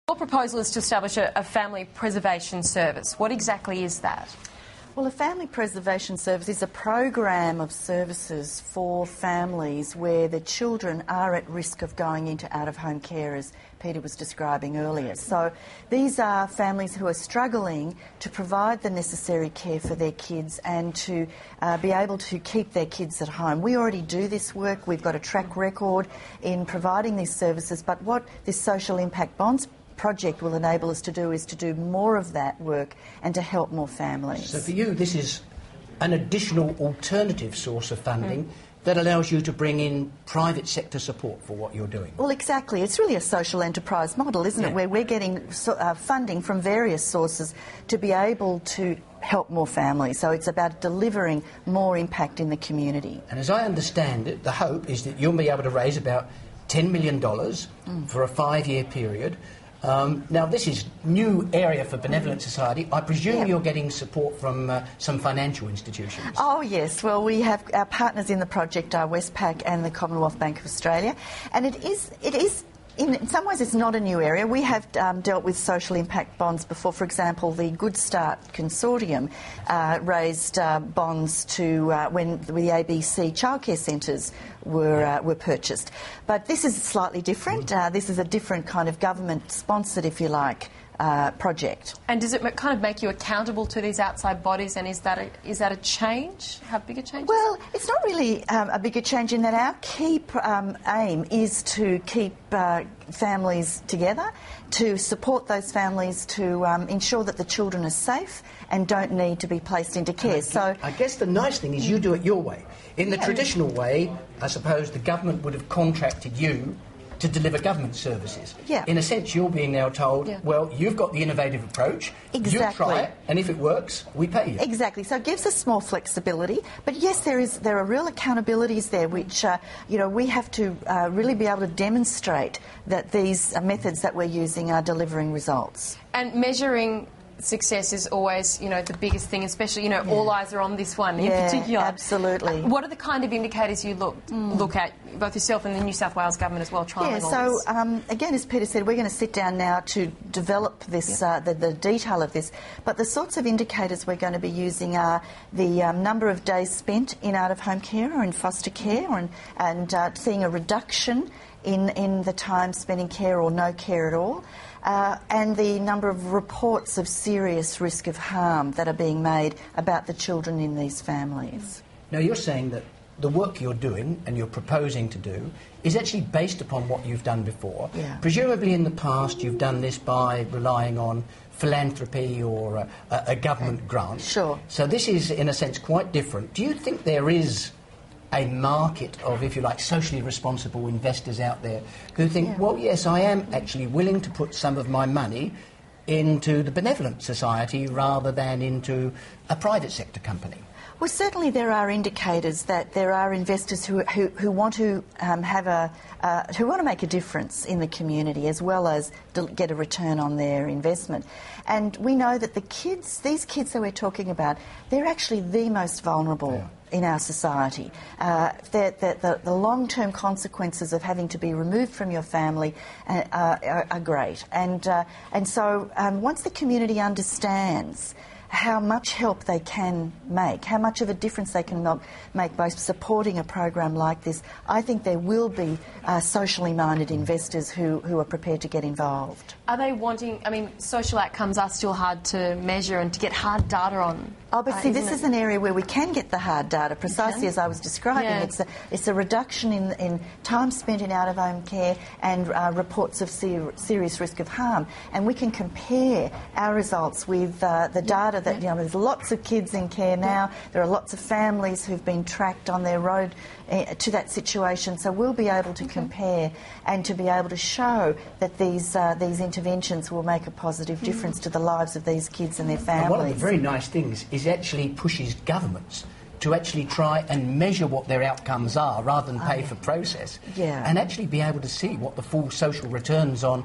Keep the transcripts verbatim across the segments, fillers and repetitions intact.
Your proposal is to establish a, a family preservation service. What exactly is that? Well, a family preservation service is a program of services for families where the children are at risk of going into out-of-home care, as Peter was describing earlier. So these are families who are struggling to provide the necessary care for their kids and to uh, be able to keep their kids at home. We already do this work. We've got a track record in providing these services, but what this Social Impact Bonds project will enable us to do is to do more of that work and to help more families. So for you, this is an additional alternative source of funding mm. that allows you to bring in private sector support for what you're doing. Well, exactly. It's really a social enterprise model, isn't yeah. it, where we're getting so, uh, funding from various sources to be able to help more families. So it's about delivering more impact in the community. And as I understand it, the hope is that you'll be able to raise about ten million dollars mm. for a five-year period. Um, now, this is new area for Benevolent Society. I presume yep. you're getting support from uh, some financial institutions. Oh, yes. Well, we have our partners in the project are Westpac and the Commonwealth Bank of Australia. And it is, it is in, in some ways, it's not a new area. We have um, dealt with social impact bonds before. For example, the Good Start Consortium uh, raised uh, bonds to uh, when the A B C childcare centres were uh, were purchased. But this is slightly different. Uh, this is a different kind of government-sponsored, if you like, uh, project. And does it kind of make you accountable to these outside bodies? And is that a, is that a change? How big a change? Well, it's not really um, a bigger change in that our key um, aim is to keep uh, families together, to support those families, to um, ensure that the children are safe and don't need to be placed into care. I so I guess the nice thing is you do it your way. In the yeah. traditional way, I suppose the government would have contracted you to deliver government services. Yeah. In a sense, you're being now told, yeah. well, you've got the innovative approach, exactly. you try it, and if it works, we pay you. Exactly. So it gives us more flexibility. But yes, there is there are real accountabilities there, which, uh, you know, we have to uh, really be able to demonstrate that these uh, methods that we're using are delivering results. And measuring success is always, you know, the biggest thing, especially, you know, yeah. all eyes are on this one in yeah, particular. Absolutely. Uh, what are the kind of indicators you look mm. look at, both yourself and the New South Wales government as well, trying yeah, all so, this? Um, again, as Peter said, we're going to sit down now to develop this, yeah. uh, the, the detail of this. But the sorts of indicators we're going to be using are the um, number of days spent in out-of-home care or in foster care, and, and uh, seeing a reduction in, in the time spent in care or no care at all. Uh, and the number of reports of serious risk of harm that are being made about the children in these families. Now, you're saying that the work you're doing and you're proposing to do is actually based upon what you've done before. Yeah. Presumably in the past you've done this by relying on philanthropy or a, a, a government grant. Sure. So this is, in a sense, quite different. Do you think there is a market of, if you like, socially responsible investors out there who think, yeah. well, yes, I am actually willing to put some of my money into the Benevolent Society rather than into a private sector company? Well, certainly there are indicators that there are investors who, who, who want to um, have a uh, who want to make a difference in the community as well as get a return on their investment. And we know that the kids, these kids that we're talking about, they're actually the most vulnerable yeah. in our society. Uh, the, the, the, the long-term consequences of having to be removed from your family uh, are, are great. And, uh, and so um, once the community understands how much help they can make, how much of a difference they can make by supporting a program like this, I think there will be uh, socially minded investors who, who are prepared to get involved. Are they wanting, I mean, social outcomes are still hard to measure and to get hard data on. Oh, but uh, see, this it? is an area where we can get the hard data, precisely as I was describing. Yeah. It's, a, it's a reduction in, in time spent in out-of-home care and uh, reports of ser serious risk of harm. And we can compare our results with uh, the data that, you know, there's lots of kids in care now. There are lots of families who've been tracked on their road uh, to that situation. So we'll be able to okay. compare and to be able to show that these, uh, these interventions will make a positive difference mm. to the lives of these kids and their families. And one of the very nice things is actually pushes governments to actually try and measure what their outcomes are rather than pay oh, for process yeah. and actually be able to see what the full social returns on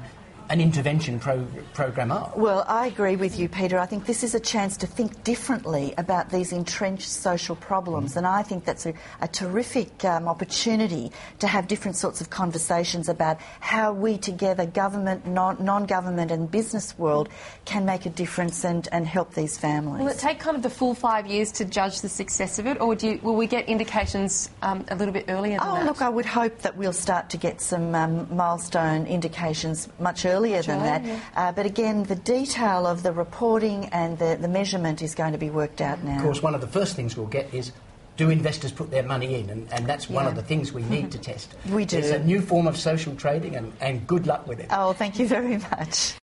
an intervention pro- program are. Well, I agree with you, Peter. I think this is a chance to think differently about these entrenched social problems, and I think that's a, a terrific um, opportunity to have different sorts of conversations about how we together, government, non- non-government and business world, can make a difference and, and help these families. Will it take kind of the full five years to judge the success of it, or do you, will we get indications um, a little bit earlier than oh, that? look, I would hope that we'll start to get some um, milestone indications much earlier Sure, than that. yeah. Uh, but again, the detail of the reporting and the, the measurement is going to be worked out now. Of course, one of the first things we'll get is, do investors put their money in? And, and that's one Yeah. of the things we need to test. We do. It's a new form of social trading, and, and good luck with it. Oh, thank you very much.